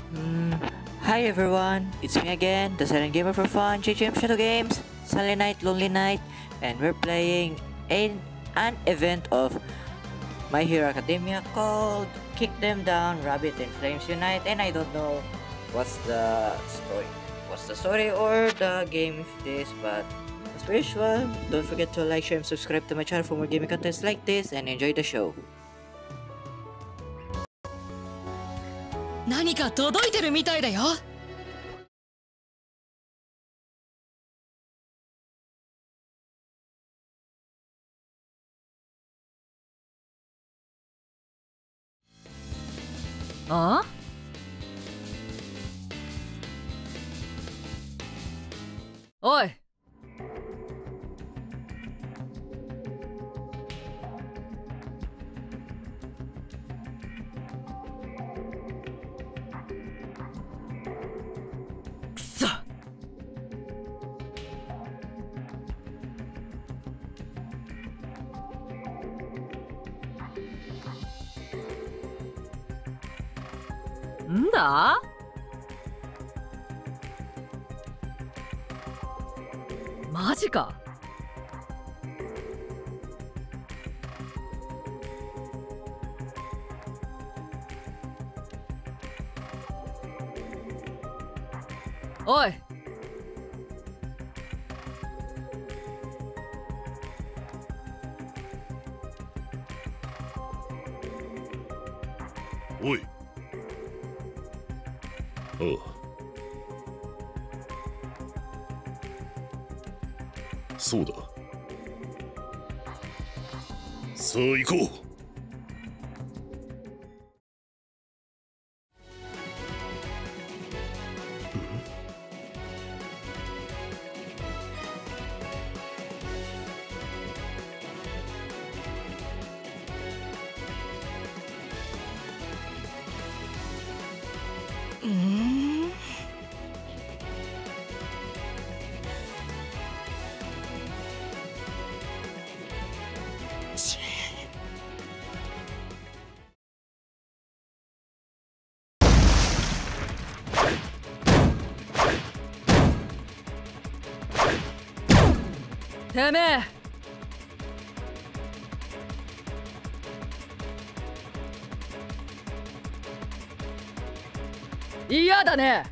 Mm, Hi everyone, it's me again, the Silent Gamer for Fun, JJM Shadow Games, Silent Night, Lonely Night, and we're playing an event of My Hero Academia called Kick Them Down, Rabbit and Flames Unite, and I don't know what's the story or the game of this, but as per usual, don't forget to like, share, and subscribe to my channel for more gaming contents like this, and enjoy the show. 何か届いてるみたいだよ。あ？おい。くそ。んだ？マジか。おい。 おい。おう。そうだ。さあ行こう。てめえ。嫌だね。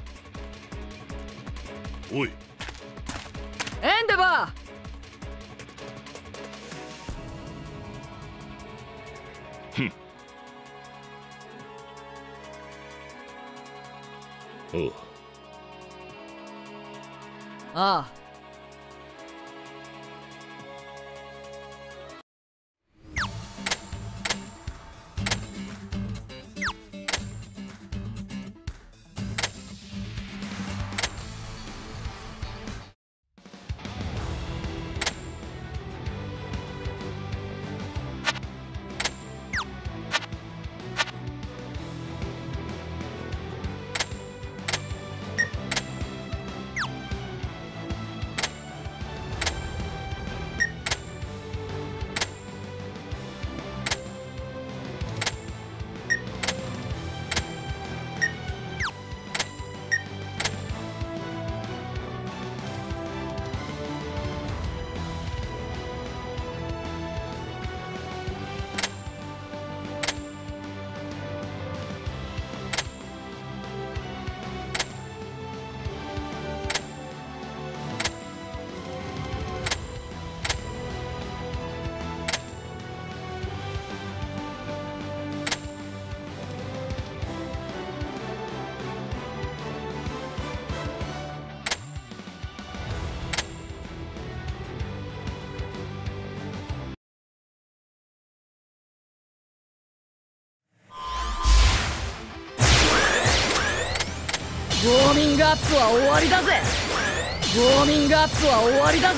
おい。 エンデバふん。おう。 ああ。ウォーミングアップは終わりだぜ。ウォーミングアップは終わりだぜ。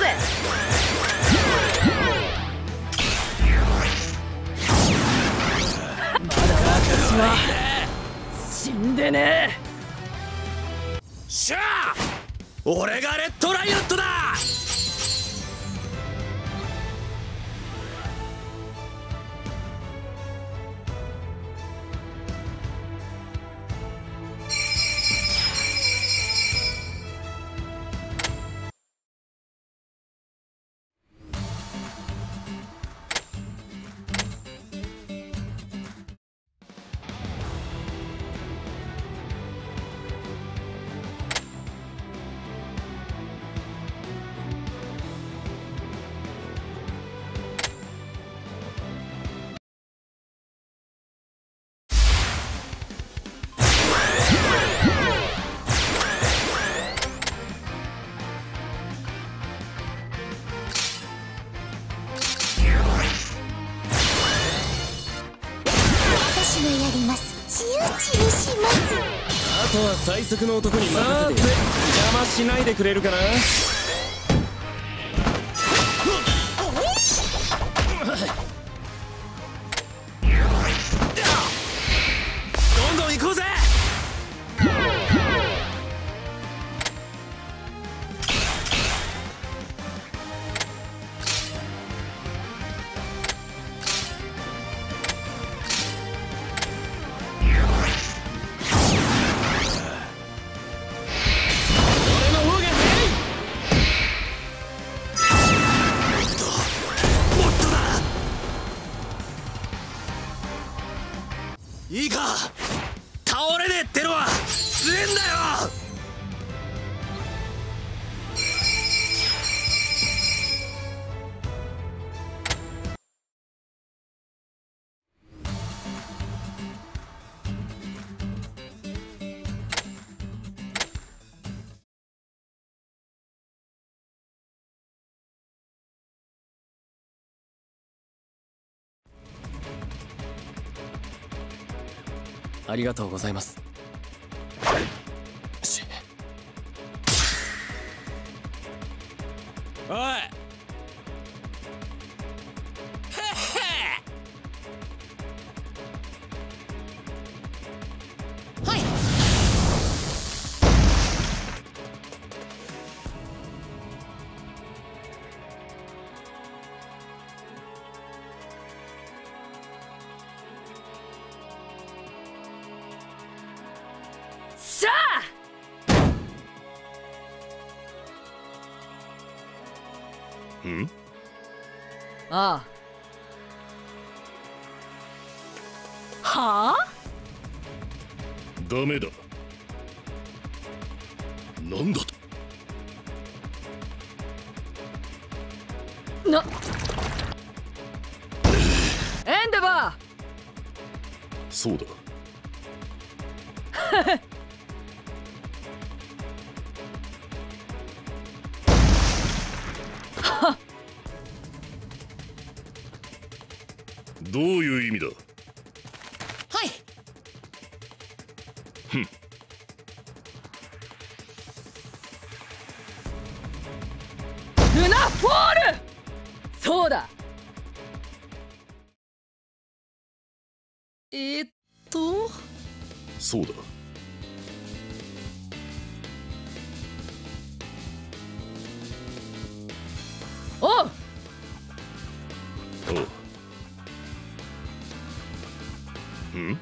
まだ私は死んでねえ。 しゃあ、俺がレッドライオットだ。 私がやります。チューチューします。 あとは最速の男に任せて邪魔しないでくれるかな。どんどん行こうぜ。いいか、倒れねえってのは強えんだよ。ありがとうございます。おい。 しゃあ。 ん？ ああ。はあ？ ダメだ。なんだと？ エンデバー。 そうだ。どういう意味だ。 はい。 ふん。 ルナフォール。そうだ。 そうだ。 おう。 おう。ん？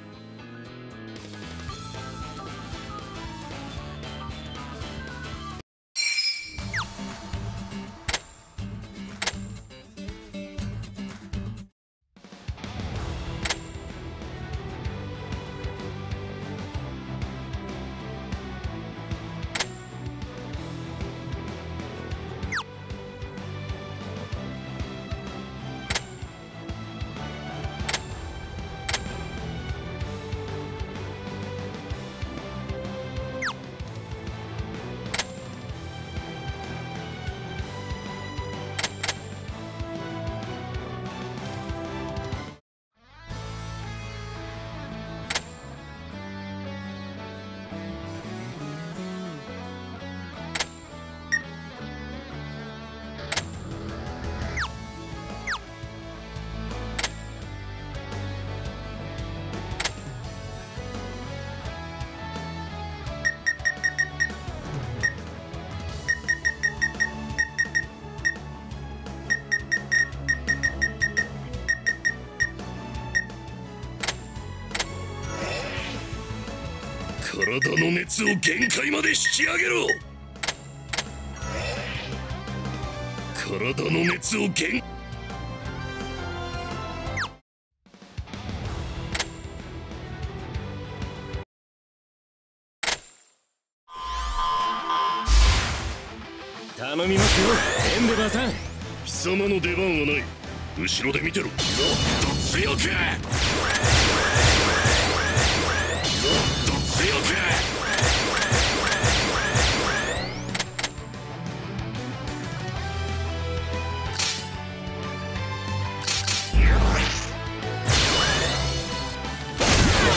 体の熱を限界まで引き上げろ。体の熱を限頼みますよ、エンデバーさん。貴様の出番はない。後ろで見てろ。もっと強く、もっと強く。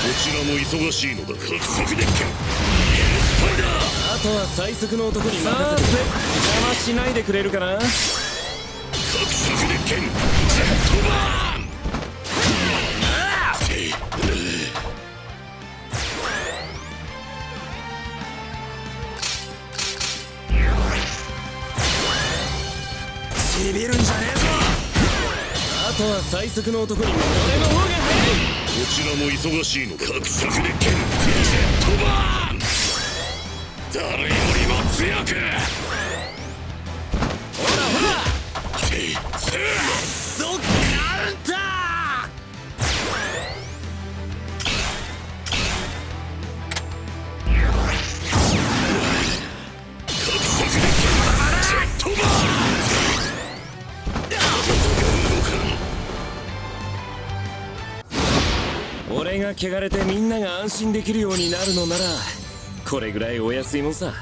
ちらも忙しいのだ。角速デッキン、ヘルスパイダー。 あとは最速の男に任せて邪魔しないでくれるかな。 角速デッキン、ジェットバーン。 ビビるんじゃねえぞ。あとは最速の男に俺の方が早い。 こちらも忙しいのだ。角速デッキン、ジェットバーン。誰よりも強く。 ほらほら、 せどっカウンター。 角速デッキン、ジェットバーン。 俺が汚れてみんなが安心できるようになるのならこれぐらいお安いもんさ。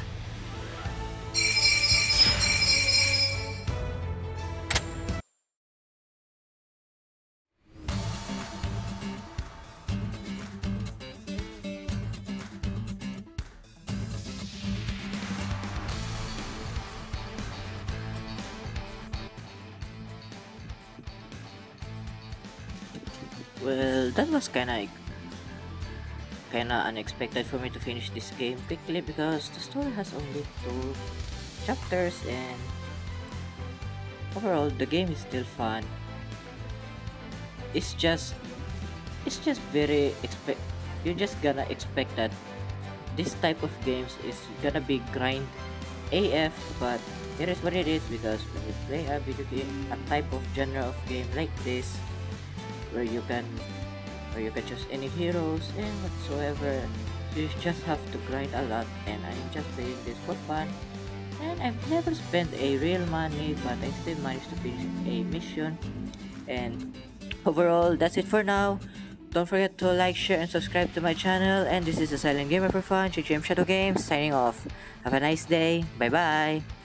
Well, that was kinda unexpected for me to finish this game quickly because the story has only 2 chapters and overall the game is still fun. It's just very you're just gonna expect that this type of games is gonna be grind AF, but it is what it is because when you play a video game, a type of genre of game like this where you can choose any heroes and whatsoever, you just have to grind a lot, and I'm just playing this for fun. And I've never spent a real money, but I still managed to finish a mission. And overall, that's it for now. Don't forget to like, share, and subscribe to my channel. And this is the Silent Gamer for Fun, JGM Shadow Games, signing off. Have a nice day. Bye bye.